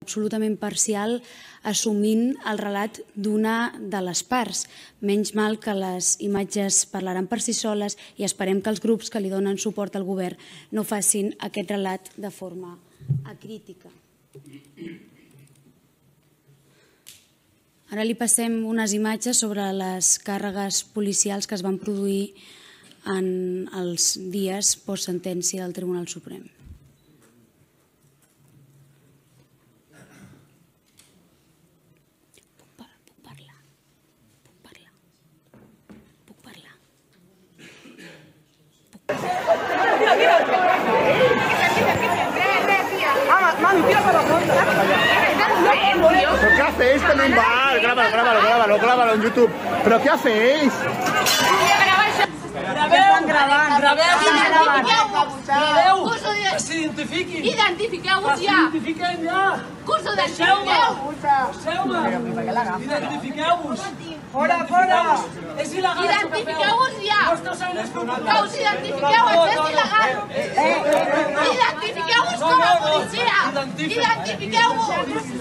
absolutament parcial, assumint el relat d'una de les parts. Menys mal que les imatges parlaran per si soles i esperem que els grups que li donen suport al govern no facin aquest relat de forma acrítica. Ara li passem unes imatges sobre les càrregues policials que es van produir en els dies post-sentència del Tribunal Suprem. Mami, tira para la ronda. ¿Pero qué hacéis con un bar? Grábalo en YouTube. ¿Pero qué hacéis? Graveu! Que s'identifiquin! Identifiqueu-vos ja! S'identifiquem ja! Deixeu-me! Identifiqueu-vos! Fora! És il·legal! Identifiqueu-vos ja! Que us identifiqueu! És il·legal! Identifiqueu-vos com a policia! Identifiqueu-vos!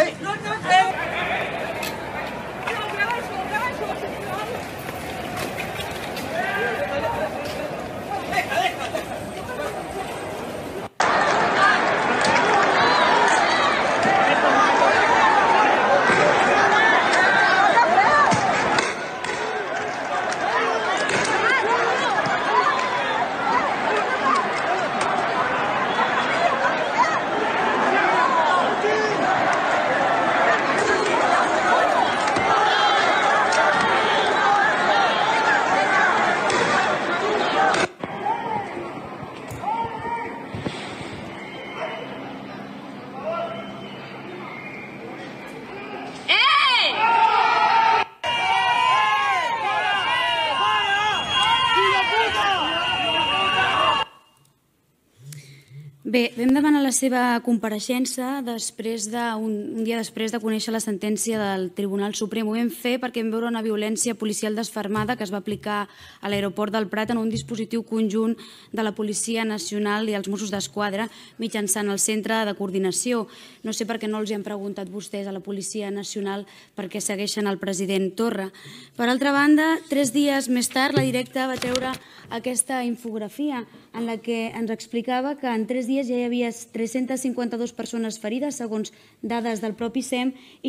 Bé, vam demanar la seva compareixença un dia després de conèixer la sentència del Tribunal Suprem. Ho vam fer perquè vam veure una violència policial desfermada que es va aplicar a l'aeroport del Prat en un dispositiu conjunt de la Policia Nacional i els Mossos d'Esquadra mitjançant el Centre de Coordinació. No sé per què no els han preguntat vostès a la Policia Nacional per què segueixen el president Torra. Per altra banda, 3 dies més tard, la Directa va treure aquesta infografia en la que ens explicava que en 3 dies ja hi havia 352 persones ferides, segons dades del propi SEM, i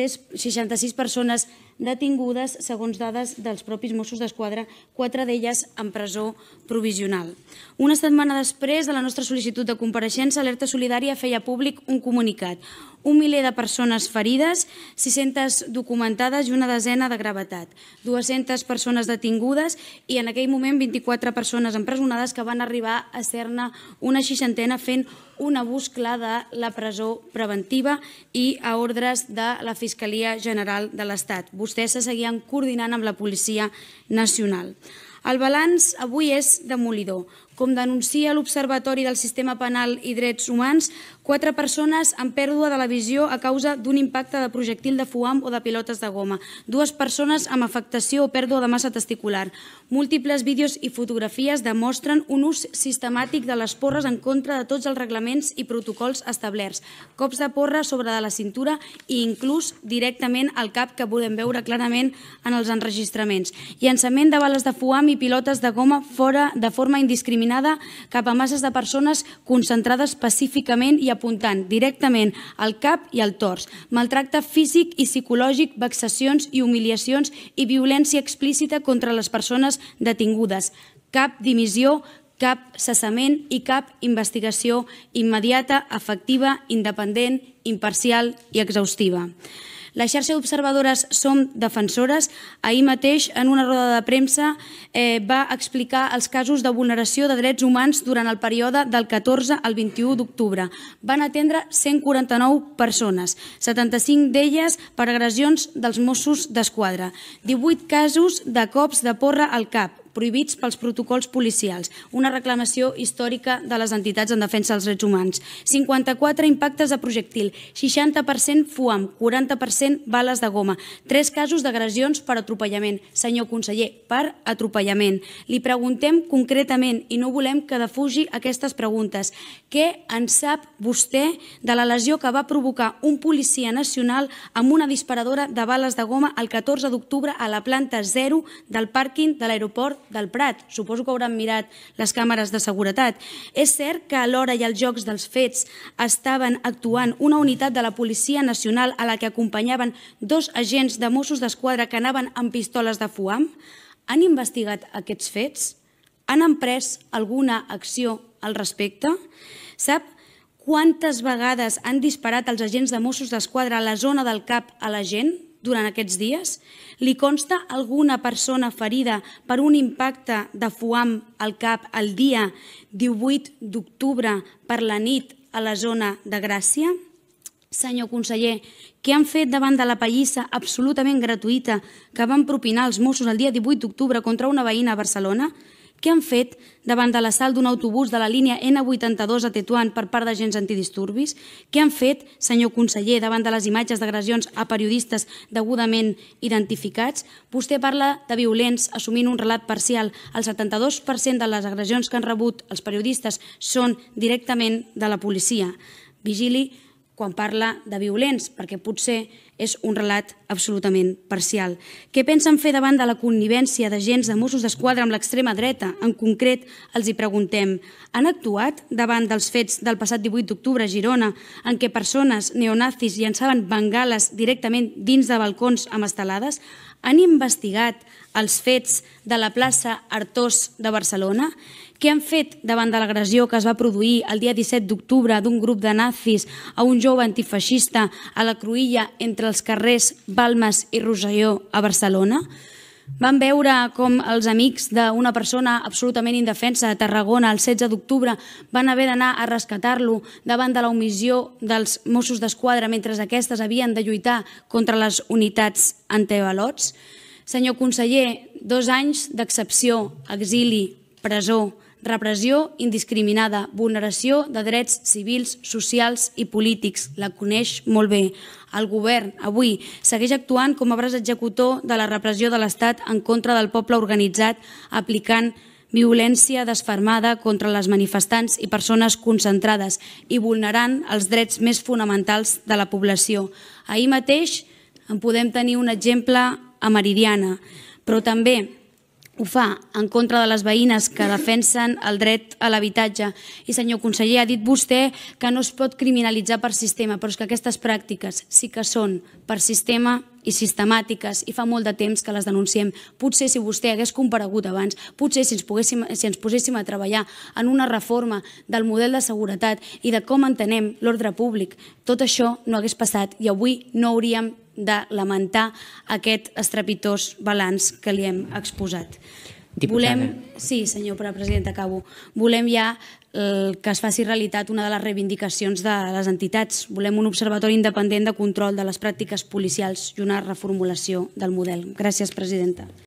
66 persones detingudes, segons dades dels propis Mossos d'Esquadra, 4 d'elles en presó provisional. Una setmana després de la nostra sol·licitud de compareixença, Alerta Solidària feia públic un comunicat. 1 miler de persones ferides, 600 documentades i una desena de gravetat. 200 persones detingudes i en aquell moment 24 persones empresonades que van arribar a ser-ne una 60ena fent un abús clar de la presó preventiva i a ordres de la Fiscalia General de l'Estat. Vostès se seguien coordinant amb la Policia Nacional. El balanç avui és demolidor. Com denuncia l'Observatori del Sistema Penal i Drets Humans, 4 persones amb pèrdua de la visió a causa d'un impacte de projectil de foam o de pilotes de goma, 2 persones amb afectació o pèrdua de massa testicular. Múltiples vídeos i fotografies demostren un ús sistemàtic de les porres en contra de tots els reglaments i protocols establerts, cops de porra sobre de la cintura i inclús directament al cap, que podem veure clarament en els enregistraments. Llançament de bales de foam i pilotes de goma fora de forma indiscriminada cap a masses de persones concentrades pacíficament i apuntant directament al cap i al tors. Maltracte físic i psicològic, vexacions i humiliacions i violència explícita contra les persones detingudes. Cap dimissió, cap cessament i cap investigació immediata, efectiva, independent, imparcial i exhaustiva. La xarxa d'observadores Som Defensores ahir mateix en una roda de premsa va explicar els casos de vulneració de drets humans durant el període del 14 al 21 d'octubre. Van atendre 149 persones, 75 d'elles per agressions dels Mossos d'Esquadra, 18 casos de cops de porra al cap, prohibits pels protocols policials, una reclamació històrica de les entitats en defensa dels drets humans, 54 impactes de projectil, 60% FUAM, 40% bales de goma, 3 casos d'agressions per atropellament. Senyor conseller, per atropellament. Li preguntem concretament i no volem que defugi aquestes preguntes. Què en sap vostè de la lesió que va provocar un policia nacional amb una disparadora de bales de goma el 14 d'octubre a la planta 0 del pàrquing de l'aeroport del Prat? Suposo que hauran mirat les càmeres de seguretat. És cert que a l'hora i als llocs dels fets estaven actuant una unitat de la Policia Nacional a la que acompanyaven 2 agents de Mossos d'Esquadra que anaven amb pistoles de FUAM? Han investigat aquests fets? Han emprès alguna acció al respecte? Sap quantes vegades han disparat els agents de Mossos d'Esquadra a la zona del CAP a la gent durant aquests dies? Li consta alguna persona ferida per un impacte de FUAM al CAP el dia 18 d'octubre per la nit a la zona de Gràcia? Senyor conseller, què han fet davant de la pallissa absolutament gratuïta que van propinar els Mossos el dia 18 d'octubre contra una veïna a Barcelona? Què han fet davant de l'assalt d'un autobús de la línia N82 a Tetuan per part d'agents antidisturbis? Què han fet, senyor conseller, davant de les imatges d'agressions a periodistes degudament identificats? Vostè parla de violents assumint un relat parcial. El 72% de les agressions que han rebut els periodistes són directament de la policia. Vigili quan parla de violents, perquè potser és un relat absolutament parcial. Què pensen fer davant de la connivència d'agents de Mossos d'Esquadra amb l'extrema dreta? En concret, els hi preguntem, han actuat davant dels fets del passat 18 d'octubre a Girona, en què persones neonazis llançaven bengales directament dins de balcons amb estelades? Han investigat els fets de la plaça Artós de Barcelona? Què han fet davant de l'agressió que es va produir el dia 17 d'octubre d'un grup de nazis a un jove antifeixista a la cruïlla entre els carrers Balmes i Rosselló a Barcelona? Van veure com els amics d'una persona absolutament indefensa a Tarragona el 16 d'octubre van haver d'anar a rescatar-lo davant de la omissió dels Mossos d'Esquadra mentre aquestes havien de lluitar contra les unitats antiavalots? Senyor conseller, 2 anys d'excepció, exili, presó, repressió indiscriminada, vulneració de drets civils, socials i polítics. La coneix molt bé. El govern avui segueix actuant com a braç executor de la repressió de l'Estat en contra del poble organitzat, aplicant violència desfermada contra les manifestants i persones concentrades i vulnerant els drets més fonamentals de la població. Ahir mateix en podem tenir un exemple a Meridiana, però també ho fa en contra de les veïnes que defensen el dret a l'habitatge. I, senyor conseller, ha dit vostè que no es pot criminalitzar per sistema, però és que aquestes pràctiques sí que són per sistema i sistemàtiques i fa molt de temps que les denunciem. Potser si vostè hagués comparegut abans, potser si ens poséssim a treballar en una reforma del model de seguretat i de com entenem l'ordre públic, tot això no hagués passat i avui no hauríem de lamentar aquest estrepitós balanç que li hem exposat. Sí, senyor president, acabo. Volem ja que es faci realitat una de les reivindicacions de les entitats. Volem un observatori independent de control de les pràctiques policials i una reformulació del model. Gràcies, presidenta.